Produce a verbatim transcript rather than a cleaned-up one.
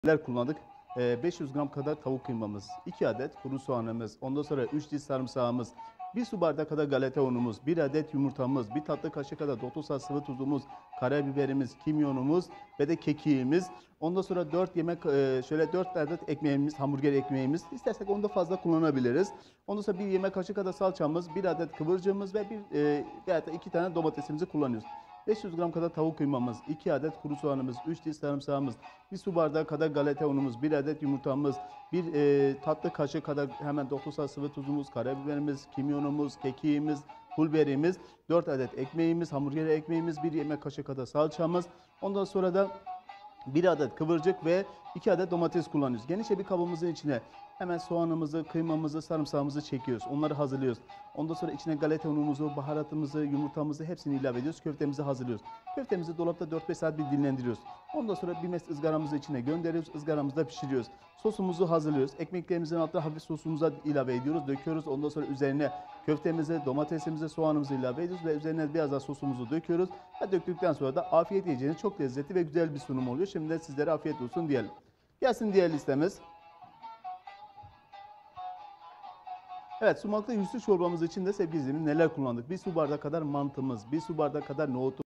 Neler kullandık? Ee, beş yüz gram kadar tavuk kıymamız, iki adet kuru soğanımız, ondan sonra üç diş sarımsağımız, bir su bardağı kadar galeta unumuz, bir adet yumurtamız, bir tatlı kaşığı kadar dotosa sıvı tuzumuz, karabiberimiz, kimyonumuz ve de kekiğimiz. Ondan sonra dört yemek e, şöyle dört adet ekmeğimiz, hamburger ekmeğimiz. İstersek onu da fazla kullanabiliriz. Ondan sonra bir yemek kaşığı kadar salçamız, bir adet kıvırcığımız ve bir e, veya da iki tane domatesimizi kullanıyoruz. beş yüz gram kadar tavuk kıymamız, iki adet kuru soğanımız, üç diş sarımsağımız, bir su bardağı kadar galeta unumuz, bir adet yumurtamız, bir e, tatlı kaşığı kadar hemen dokusa sıvı tuzumuz, karabiberimiz, kimyonumuz, kekiğimiz, pul biberimiz, dört adet ekmeğimiz, hamburger ekmeğimiz, bir yemek kaşığı kadar salçamız. Ondan sonra da bir adet kıvırcık ve iki adet domates kullanıyoruz. Genişçe bir kabımızın içine hemen soğanımızı, kıymamızı, sarımsağımızı çekiyoruz. Onları hazırlıyoruz. Ondan sonra içine galeta unumuzu, baharatımızı, yumurtamızı hepsini ilave ediyoruz. Köftemizi hazırlıyoruz. Köftemizi dolapta dört beş saat bir dinlendiriyoruz. Ondan sonra bir mes ızgaramızı içine gönderiyoruz. Izgaramızda pişiriyoruz. Sosumuzu hazırlıyoruz. Ekmeklerimizin altına hafif sosumuza ilave ediyoruz. Döküyoruz. Ondan sonra üzerine köftemizi, domatesimizi, soğanımızı ilave ediyoruz ve üzerine biraz daha sosumuzu döküyoruz. Ve döktükten sonra da afiyet yiyeceğiniz çok lezzetli ve güzel bir sunum oluyor. Şimdi de sizlere afiyet olsun diyelim. Gelsin diğer listemiz. Evet, sumaklı yüzlü çorbamız için de sevgili izleyicilerim neler kullandık? Bir su bardağı kadar mantımız, bir su bardağı kadar nohutu,